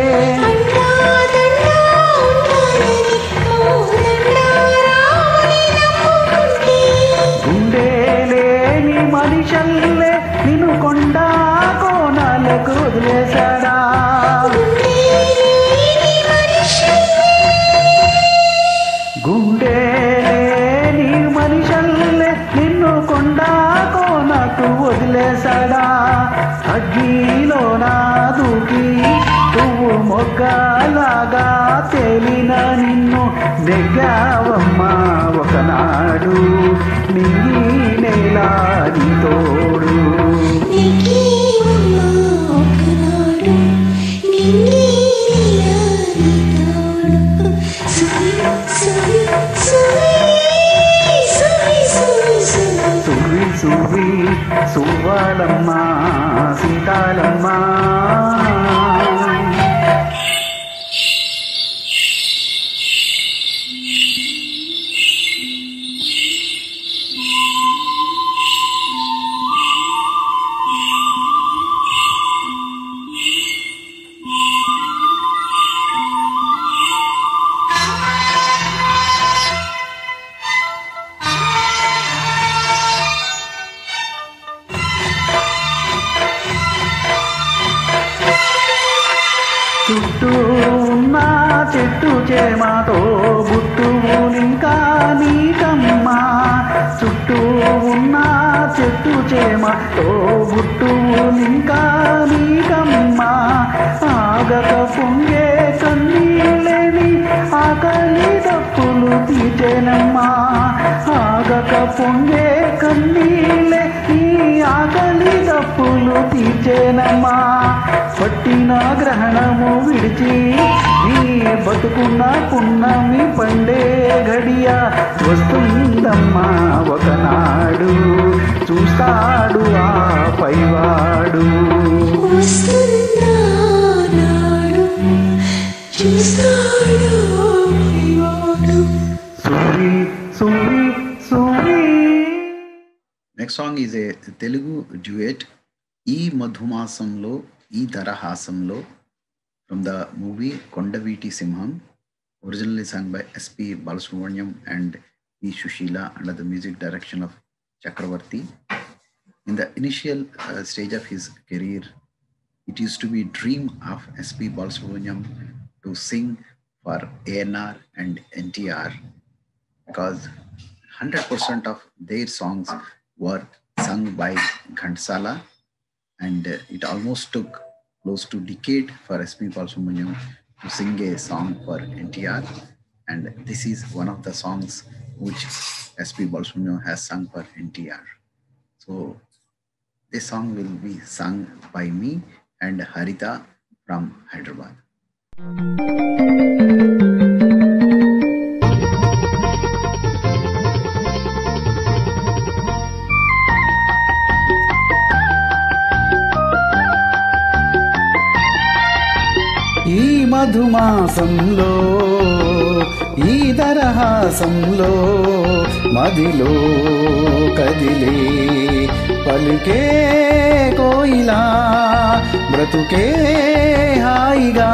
దండా ఉండాలని కోదండా రాముని నమ్ముకుంటే గుండె లేని మనిషల్లే నిన్ను కొండా కోనాలకు వదిలేశాడా గుండెలేని మనిషి గుండె లేని మనిషల్లే నిన్ను కొండా కోనకు వదిలేశాడా అగ్గిలోన దూకి పువ్వు మొగ్గలాగా తేలిన నిన్ను నెగ్గావమ్మా ఒకనాడు నింగి నేలా నీ తోడు నీకి ఉన్నా ఒకనాడు నింగి నీలాని తోడు సువి సువి సువి సువి సువి సువి సువి సువి సువ్వాలమ్మ సీతాలమ్మ చుట్టూ ఉన్న చెట్టు చేమాతో బుట్టువులింకా నీకమ్మా, చుట్టూ ఉన్న చెట్టు చేమాతో బుట్టువులింకా నీకమ్మా, ఆగక పొంగే కన్నీళ్ళని ఆకలి దప్పులు తీర్చేనమ్మా, ఆగక పొంగే కన్నీళ్ళే నీ ఆకలి దప్పులు తీర్చేనమ్మా, పట్టిన గ్రహణము విడిచి నీ బతుకున్న పున్నమి పండే గడియ వస్తుందమ్మా ఒకనాడు, చూస్తాడు ఆ పైవాడు. వస్తుందా నాడు, చూస్తాడు పైవాడు. Suri Suri Suri. Next song is a Telugu duet, ఈ మధుమాసంలో ఈ తరహాసంలో, from the movie Kondaveeti Simham, originally sung by S P Balasubramaniam and E. Shushila under the music direction of Chakravarti. In the initial uh, stage of his career, it used to be dream of S P Balasubramaniam to sing for A N R and N T R, because one hundred percent of their songs were sung by Ghantasala, and uh, it almost took close to a decade for S P Balasubramaniam to sing a song for N T R, and this is one of the songs which S P Balasubramaniam has sung for N T R. So this song will be sung by me and Harita from Hyderabad. ఈ మధుమాసంలో ఈ దరహాసంలో మదిలో కదిలే పలికే కోయిలా బ్రతుకే హాయిగా,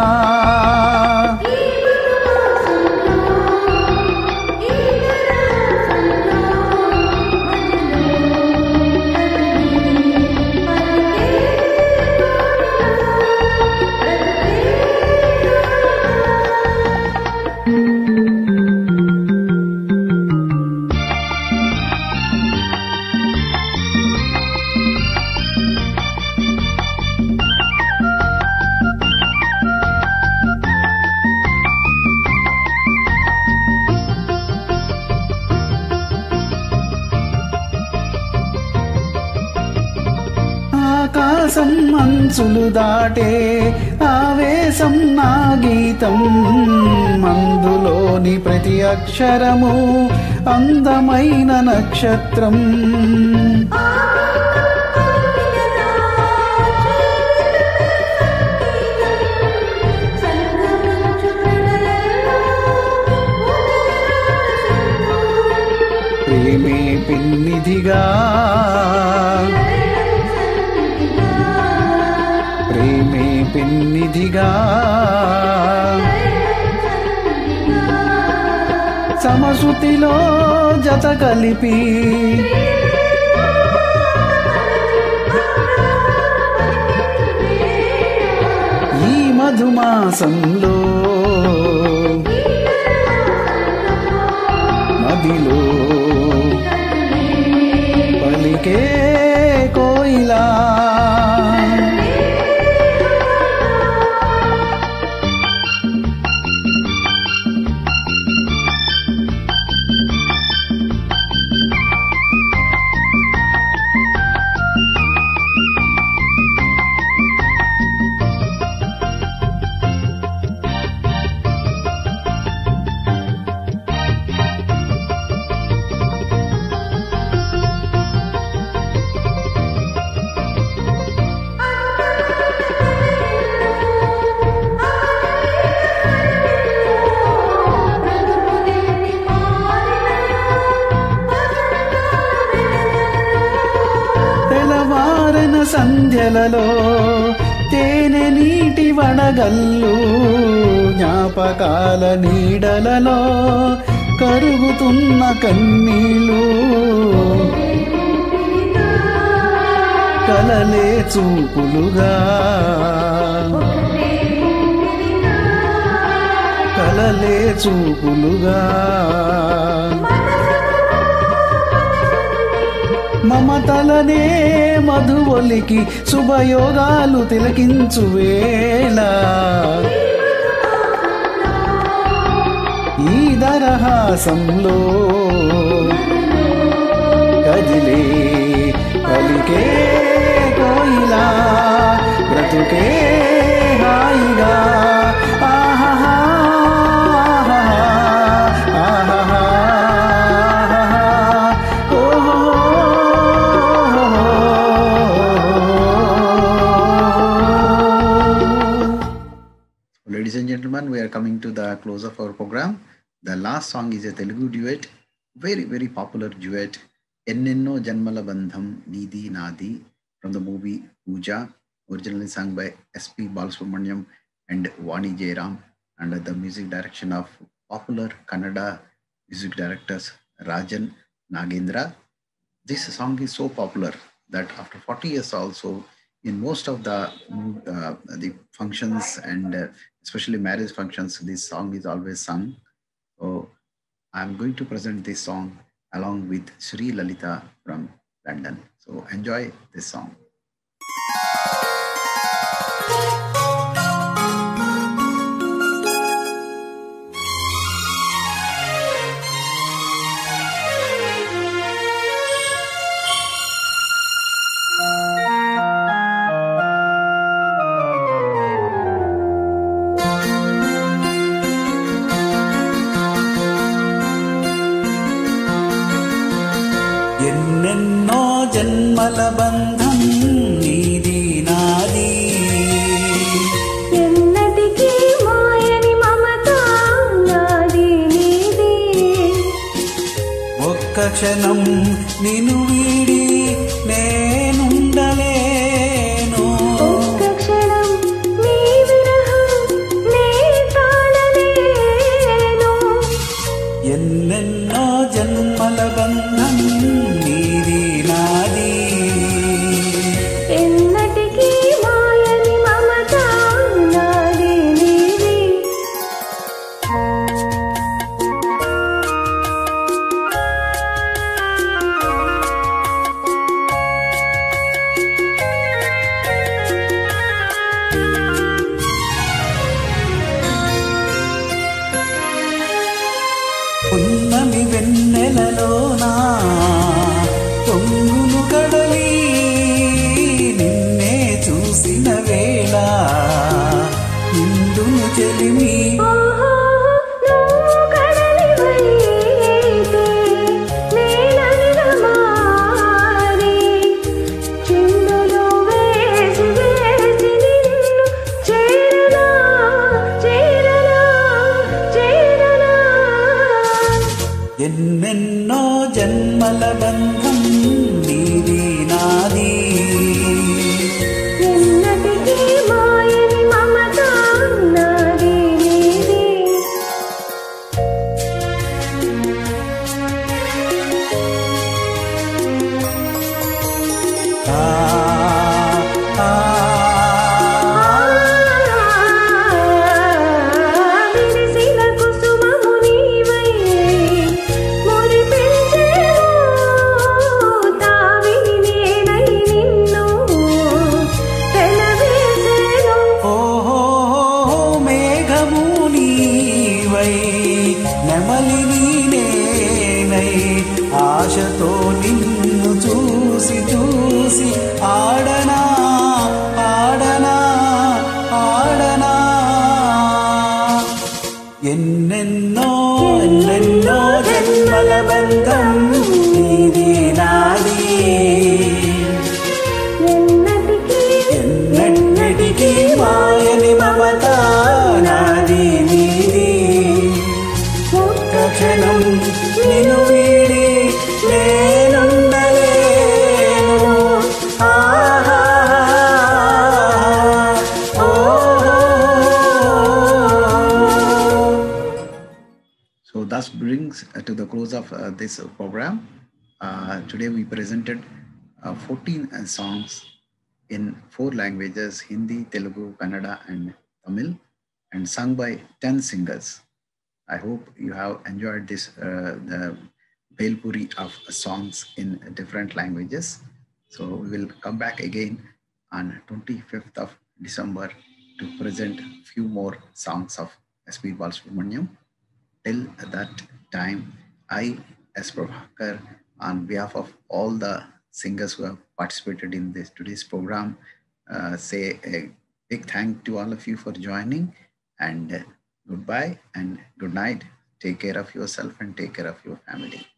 ఆకాశం మంచులు దాటే ఆవేశం నా గీతం, అందులోని ప్రతి అక్షరము అందమైన నక్షత్రం. ప్రేమే పిన్నిధిగా ప్రేమే పిన్నిధిగా సమశృతిలో జత కలిపి ఈ మధుమాసంలో మదిలో పలికే కోయిలా. సంధ్యలలో తేనె నీటి వడగల్లు, జ్ఞాపకాల నీడలలో కరుగుతున్న కన్నీళ్ళు, కలలే చూపులుగా కలలే చూపులుగా మమతలనే మధువొలికి శుభయోగాలు తిలకించు వేళ ఈ దరహాసంలో కదిలే పలికే కోయిలా బ్రతుకే హాయిగా ఆహాహా ఆహాహా ఓహో. Ladies and gentlemen, we are coming to the close of our program. The last song is a Telugu duet, very very popular duet, Ennenno Janmala Bandham Needi Naadi, from the movie Pooja, originally sung by S P Balasubramaniam and Vani Jairam, under the music direction of popular Kannada music directors Rajan Nagendra. This song is so popular that after forty years also, in most of the uh, the functions and uh, especially marriage functions, this song is always sung. So I'm going to present this song along with Sri Lalita from London. So enjoy this song. ఎన్నెన్నో జన్మల బంధం నీది నాది ఎన్నటికీ మాయని మమత నాది నీది ఒక్క క్షణం నిన్ను వీడి నేనుండలేను ఒక్క క్షణం నీ విరహం నే తాళలేను ఎన్నెన్నో జన్మల బంధం నీది నాది ఎన్నటికీ మాయని మమత నాది నీది పున్నమి వెన్నెలలోనా పొంగులు కడలి నిన్నే చూసిన వేళ నిండును చెలిమి ఓహో నువ్వు కడలివైతే నేనదిగా మారి చిందులు వేసి వేసి నిన్ను చేరనా చేరనా చేరనా ఎన్నెన్నో జన్మల బంధం నీది నాది ఎన్నటికీ మాయని మమత నాది నీది ఆ ఆ విరిసిన కుసుమము నీవై మురిపించేవు తావిని నేనై నిన్ను పెనవేసేను ఓహో మేఘము నీవై నెమలిని నేనై ఆశతో నిన్ను చూసి చూసి ఆడనా ఆడనా ఆడనా ఎన్నెన్నో ఎన్నెన్నో జన్మల బంధం నీది నాది ఎన్నటికీ ఎన్నటికీ మాయని మమత నాది నీది ఒక్క క్షణం నిన్ను వీడి నేనుండలేను ఆహా ఓహో. So thus brings uh, to the close of uh, this uh, program. Uh, today we presented uh, fourteen uh, songs in four languages: Hindi, Telugu, Kannada, and Tamil, and sung by ten singers. I hope you have enjoyed this uh, the Bhelpuri of songs in different languages. So we will come back again on twenty-fifth of December to present few more songs of S P Balasubramaniam. Till that time, I, S. Prabhakar, on behalf of all the singers who have participated in this today's program, uh, say a big thank to all of you for joining, and uh, goodbye and good night. Take care of yourself and take care of your family.